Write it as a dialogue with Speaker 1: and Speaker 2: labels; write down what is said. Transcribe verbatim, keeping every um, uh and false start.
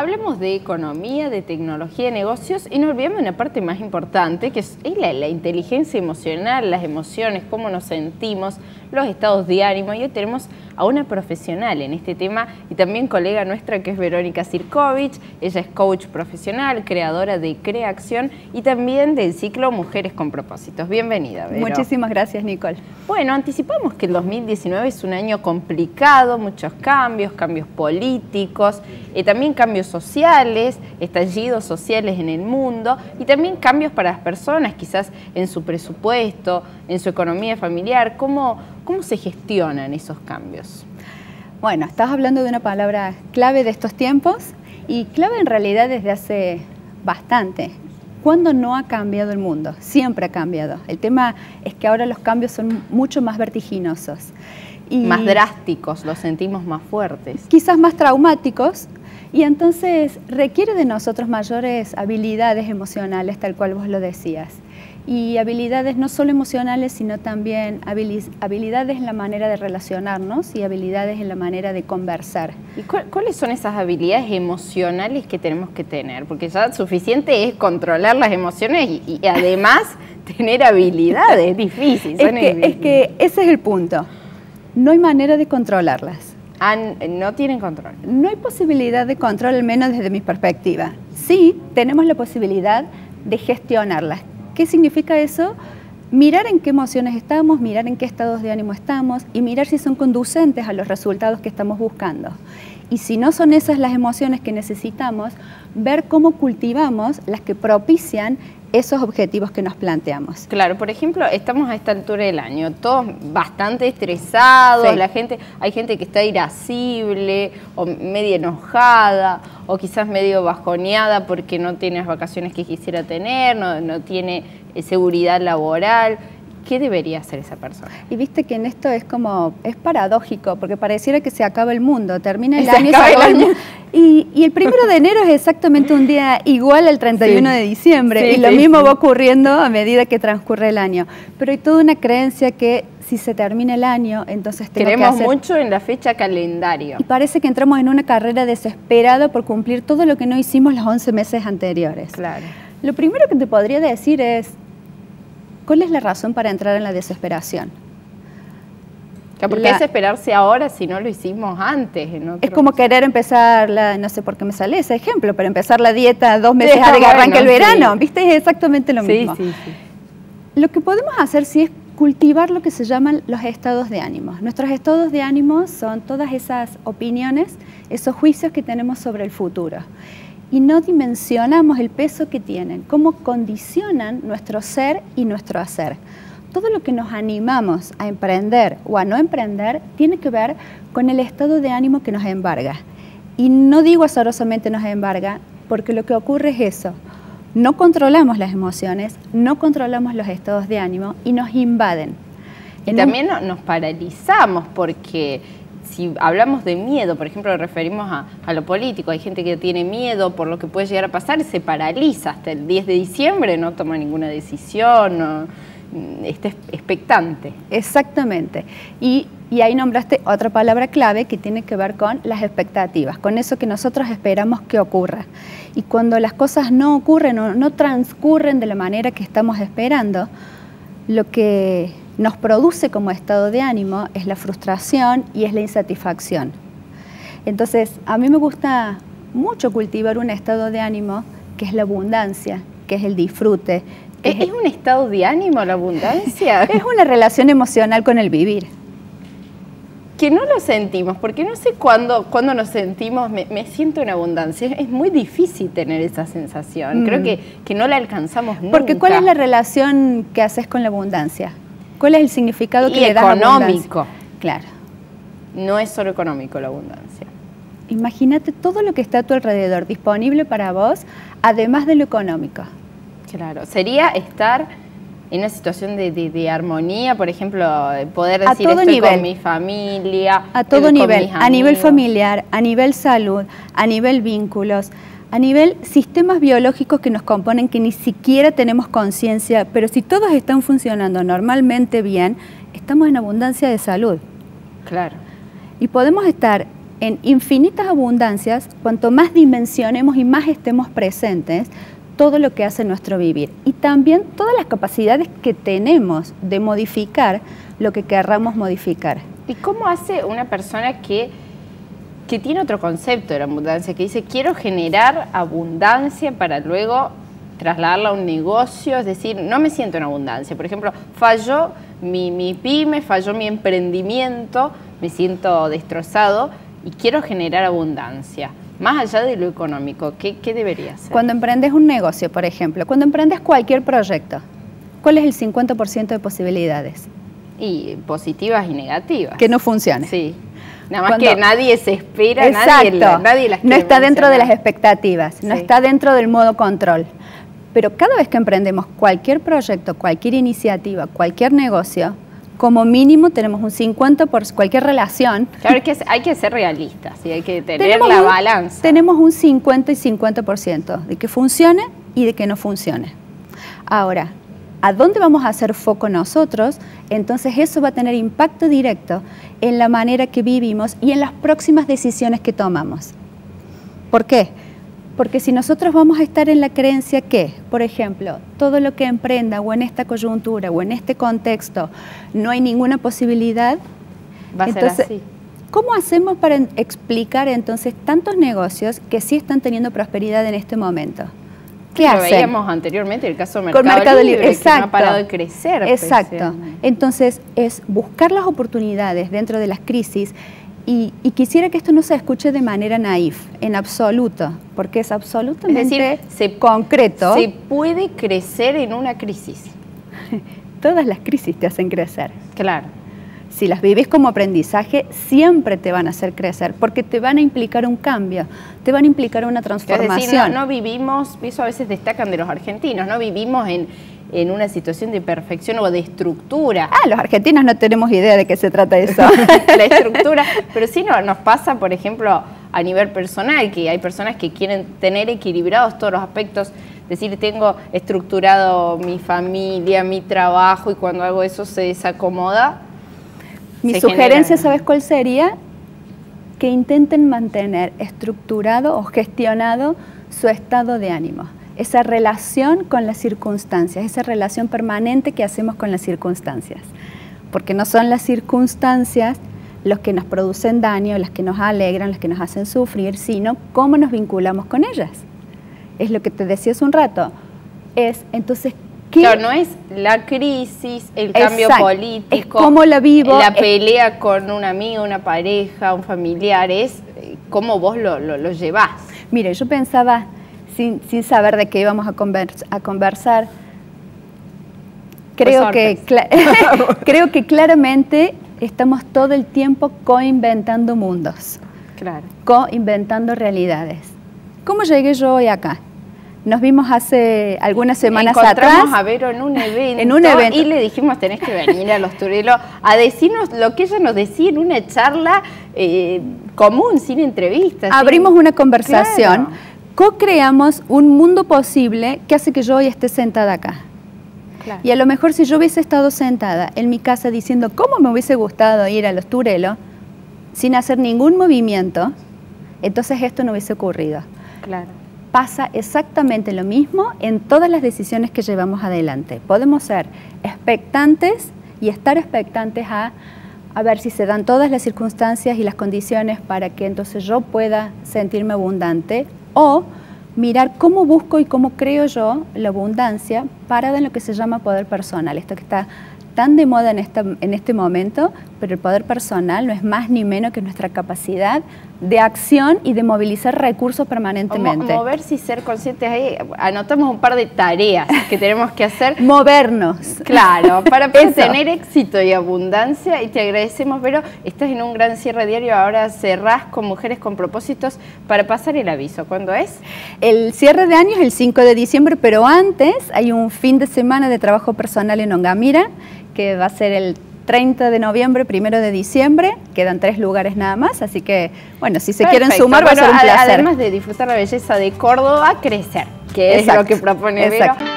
Speaker 1: hablamos de economía, de tecnología, de negocios y no olvidemos una parte más importante que es la, la inteligencia emocional, las emociones, cómo nos sentimos, los estados de ánimo. Y hoy tenemos a una profesional en este tema y también colega nuestra que es Verónica Sirkovich. Ella es coach profesional, creadora de Creación y también del ciclo Mujeres con Propósitos. Bienvenida, Vero.
Speaker 2: Muchísimas gracias, Nicole.
Speaker 1: Bueno, anticipamos que el dos mil diecinueve es un año complicado, muchos cambios, cambios políticos, eh, también cambios sociales, estallidos sociales en el mundo y también cambios para las personas, quizás en su presupuesto, en su economía familiar. ¿Cómo, cómo se gestionan esos cambios?
Speaker 2: Bueno, estás hablando de una palabra clave de estos tiempos y clave en realidad desde hace bastante. ¿Cuándo no ha cambiado el mundo? Siempre ha cambiado. El tema es que ahora los cambios son mucho más vertiginosos. Y
Speaker 1: más drásticos, los sentimos más fuertes.
Speaker 2: Quizás más traumáticos, y entonces requiere de nosotros mayores habilidades emocionales, tal cual vos lo decías. Y habilidades no solo emocionales, sino también habilidades en la manera de relacionarnos y habilidades en la manera de conversar.
Speaker 1: ¿Y cuáles son esas habilidades emocionales que tenemos que tener? Porque ya suficiente es controlar las emociones y, y además tener habilidades, es difícil.
Speaker 2: Es que, es que ese es el punto. No hay manera de controlarlas.
Speaker 1: Ah, no tienen control.
Speaker 2: No hay posibilidad de control, al menos desde mi perspectiva. Sí, tenemos la posibilidad de gestionarlas. ¿Qué significa eso? Mirar en qué emociones estamos, mirar en qué estados de ánimo estamos y mirar si son conducentes a los resultados que estamos buscando. Y si no son esas las emociones que necesitamos, ver cómo cultivamos las que propician esos objetivos que nos planteamos.
Speaker 1: Claro, por ejemplo, estamos a esta altura del año, todos bastante estresados, sí. La gente, hay gente que está irascible o medio enojada o quizás medio bajoneada porque no tiene las vacaciones que quisiera tener, no, no tiene eh, seguridad laboral. ¿Qué debería hacer esa persona?
Speaker 2: Y viste que en esto es como, es paradójico, porque pareciera que se acaba el mundo, termina el
Speaker 1: se
Speaker 2: año,
Speaker 1: acaba
Speaker 2: se acaba
Speaker 1: el año.
Speaker 2: Y, y el primero de enero es exactamente un día igual al treinta y uno sí. de diciembre, sí, y lo sí, mismo sí. va ocurriendo a medida que transcurre el año. Pero hay toda una creencia que si se termina el año, entonces tengo
Speaker 1: Creemos
Speaker 2: que hacer...
Speaker 1: mucho en la fecha calendario.
Speaker 2: Y parece que entramos en una carrera desesperada por cumplir todo lo que no hicimos los once meses anteriores.
Speaker 1: Claro.
Speaker 2: Lo primero que te podría decir es, ¿cuál es la razón para entrar en la desesperación?
Speaker 1: ¿Por qué
Speaker 2: la,
Speaker 1: desesperarse ahora si no lo hicimos antes? En otro...
Speaker 2: Es como querer empezar, la, no sé por qué me sale ese ejemplo, pero empezar la dieta dos meses
Speaker 1: sí,
Speaker 2: antes de que
Speaker 1: bueno,
Speaker 2: arranque el verano,
Speaker 1: sí.
Speaker 2: ¿viste? Es exactamente lo
Speaker 1: sí,
Speaker 2: mismo.
Speaker 1: Sí, sí.
Speaker 2: Lo que podemos hacer sí es cultivar lo que se llaman los estados de ánimo. Nuestros estados de ánimo son todas esas opiniones, esos juicios que tenemos sobre el futuro. Y no dimensionamos el peso que tienen, cómo condicionan nuestro ser y nuestro hacer. Todo lo que nos animamos a emprender o a no emprender tiene que ver con el estado de ánimo que nos embarga. Y no digo azarosamente nos embarga, porque lo que ocurre es eso. No controlamos las emociones, no controlamos los estados de ánimo y nos invaden.
Speaker 1: Y en también un... nos paralizamos porque... Si hablamos de miedo, por ejemplo, nos referimos a, a lo político, hay gente que tiene miedo por lo que puede llegar a pasar y se paraliza hasta el diez de diciembre, no toma ninguna decisión, no, está expectante.
Speaker 2: Exactamente. Y, y ahí nombraste otra palabra clave que tiene que ver con las expectativas, con eso que nosotros esperamos que ocurra. Y cuando las cosas no ocurren o no transcurren de la manera que estamos esperando, lo que nos produce como estado de ánimo es la frustración y es la insatisfacción. Entonces, a mí me gusta mucho cultivar un estado de ánimo que es la abundancia, que es el disfrute.
Speaker 1: ¿Es, ¿Es un estado de ánimo la abundancia?
Speaker 2: Es una relación emocional con el vivir.
Speaker 1: Que no lo sentimos, porque no sé cuándo, cuándo nos sentimos, me, me siento en abundancia. Es muy difícil tener esa sensación. Mm. Creo que, que no la alcanzamos nunca.
Speaker 2: Porque ¿cuál es la relación que haces con la abundancia? ¿Cuál es el significado que
Speaker 1: y
Speaker 2: le das a la abundancia?
Speaker 1: Económico.
Speaker 2: Claro.
Speaker 1: No es solo económico la abundancia.
Speaker 2: Imagínate todo lo que está a tu alrededor disponible para vos, además de lo económico.
Speaker 1: Claro. Sería estar en una situación de, de, de armonía, por ejemplo, poder decir estoy
Speaker 2: nivel.
Speaker 1: con mi familia.
Speaker 2: A todo nivel, a nivel familiar, a nivel salud, a nivel vínculos, a nivel sistemas biológicos que nos componen que ni siquiera tenemos conciencia, pero si todos están funcionando normalmente bien, estamos en abundancia de salud.
Speaker 1: Claro.
Speaker 2: Y podemos estar en infinitas abundancias, cuanto más dimensionemos y más estemos presentes, todo lo que hace nuestro vivir. Y también todas las capacidades que tenemos de modificar lo que querramos modificar.
Speaker 1: ¿Y cómo hace una persona que, que tiene otro concepto de la abundancia, que dice, quiero generar abundancia para luego trasladarla a un negocio? Es decir, no me siento en abundancia. Por ejemplo, falló mi, mi pyme, falló mi emprendimiento, me siento destrozado y quiero generar abundancia. Más allá de lo económico, ¿qué, qué debería hacer?
Speaker 2: Cuando emprendes un negocio, por ejemplo, cuando emprendes cualquier proyecto, ¿cuál es el cincuenta por ciento de posibilidades?
Speaker 1: Y positivas y negativas.
Speaker 2: Que no funcione.
Speaker 1: Sí. Nada más
Speaker 2: Cuando,
Speaker 1: que nadie se espera,
Speaker 2: exacto,
Speaker 1: nadie, nadie las
Speaker 2: no está
Speaker 1: mencionar.
Speaker 2: dentro de las expectativas, no
Speaker 1: sí.
Speaker 2: está dentro del modo control. Pero cada vez que emprendemos cualquier proyecto, cualquier iniciativa, cualquier negocio, como mínimo tenemos un cincuenta por ciento, cualquier relación.
Speaker 1: Claro, que hay que ser realistas, ¿sí? Hay que tener
Speaker 2: tenemos
Speaker 1: la
Speaker 2: un,
Speaker 1: balanza.
Speaker 2: Tenemos un cincuenta y cincuenta por ciento de que funcione y de que no funcione. Ahora, ¿a dónde vamos a hacer foco nosotros? Entonces eso va a tener impacto directo en la manera que vivimos y en las próximas decisiones que tomamos. ¿Por qué? Porque si nosotros vamos a estar en la creencia que, por ejemplo, todo lo que emprenda o en esta coyuntura o en este contexto no hay ninguna posibilidad,
Speaker 1: va a
Speaker 2: entonces,
Speaker 1: ser así.
Speaker 2: ¿Cómo hacemos para explicar entonces tantos negocios que sí están teniendo prosperidad en este momento? ¿Qué
Speaker 1: Lo
Speaker 2: hacen?
Speaker 1: veíamos anteriormente, el caso de Mercado,
Speaker 2: Con Mercado
Speaker 1: Libre,
Speaker 2: Libre,
Speaker 1: que no ha parado de crecer.
Speaker 2: Exacto. Entonces, es buscar las oportunidades dentro de las crisis. Y, y quisiera que esto no se escuche de manera naif, en absoluto, porque es absolutamente
Speaker 1: es decir, se,
Speaker 2: concreto.
Speaker 1: Se puede crecer en una crisis.
Speaker 2: Todas las crisis te hacen crecer.
Speaker 1: Claro.
Speaker 2: Si las vives como aprendizaje, siempre te van a hacer crecer, porque te van a implicar un cambio, te van a implicar una transformación.
Speaker 1: Es decir, no, no vivimos, eso a veces destacan de los argentinos, no vivimos en... en una situación de perfección o de estructura.
Speaker 2: Ah, los argentinos no tenemos idea de qué se trata eso.
Speaker 1: La estructura, pero sí no, nos pasa, por ejemplo, a nivel personal, que hay personas que quieren tener equilibrados todos los aspectos, es decir, tengo estructurado mi familia, mi trabajo, y cuando hago eso se desacomoda.
Speaker 2: Mi
Speaker 1: se
Speaker 2: sugerencia,
Speaker 1: genera...
Speaker 2: ¿sabes cuál sería? Que intenten mantener estructurado o gestionado su estado de ánimo. Esa relación con las circunstancias, esa relación permanente que hacemos con las circunstancias. Porque no son las circunstancias los que nos producen daño, las que nos alegran, las que nos hacen sufrir, sino cómo nos vinculamos con ellas. Es lo que te decía hace un rato. Es, entonces, ¿qué?
Speaker 1: Claro, no es la crisis, el cambio
Speaker 2: Exacto.
Speaker 1: político,
Speaker 2: es cómo la vivo,
Speaker 1: la
Speaker 2: es...
Speaker 1: pelea con un amigo, una pareja, un familiar, es cómo vos lo, lo, lo llevás.
Speaker 2: Mire, yo pensaba... Sin, sin saber de qué íbamos a, convers a conversar, creo que, creo que claramente estamos todo el tiempo coinventando mundos,
Speaker 1: claro.
Speaker 2: coinventando realidades. ¿Cómo llegué yo hoy acá? Nos vimos hace algunas semanas atrás.
Speaker 1: Encontramos a Vero en un evento,
Speaker 2: en un evento
Speaker 1: y le dijimos, tenés que venir a Los Turelos a decirnos lo que ella nos decía en una charla eh, común, sin entrevistas.
Speaker 2: Abrimos
Speaker 1: sin...
Speaker 2: una conversación.
Speaker 1: Claro.
Speaker 2: Co-creamos un mundo posible que hace que yo hoy esté sentada acá. Claro. Y a lo mejor si yo hubiese estado sentada en mi casa diciendo cómo me hubiese gustado ir a Los Turelos sin hacer ningún movimiento, entonces esto no hubiese ocurrido.
Speaker 1: Claro.
Speaker 2: Pasa exactamente lo mismo en todas las decisiones que llevamos adelante. Podemos ser expectantes y estar expectantes a, a ver si se dan todas las circunstancias y las condiciones para que entonces yo pueda sentirme abundante, o mirar cómo busco y cómo creo yo la abundancia parada en lo que se llama poder personal. Esto que está tan de moda en, esta, en este momento, pero el poder personal no es más ni menos que nuestra capacidad de acción y de movilizar recursos permanentemente.
Speaker 1: Mo moverse y ser conscientes, ahí anotamos un par de tareas que tenemos que hacer.
Speaker 2: Movernos.
Speaker 1: Claro, para tener éxito y abundancia, y te agradecemos, Vero. Estás en un gran cierre diario, ahora cerrás con Mujeres con Propósitos para pasar el aviso. ¿Cuándo es?
Speaker 2: El cierre de año es el cinco de diciembre, pero antes hay un fin de semana de trabajo personal en Ongamira, que va a ser el treinta de noviembre, primero de diciembre. Quedan tres lugares nada más, así que, bueno, si se
Speaker 1: Perfecto.
Speaker 2: quieren sumar,
Speaker 1: bueno,
Speaker 2: va a ser un placer.
Speaker 1: Además de disfrutar la belleza de Córdoba, crecer, que
Speaker 2: Exacto.
Speaker 1: es lo que propone Vero.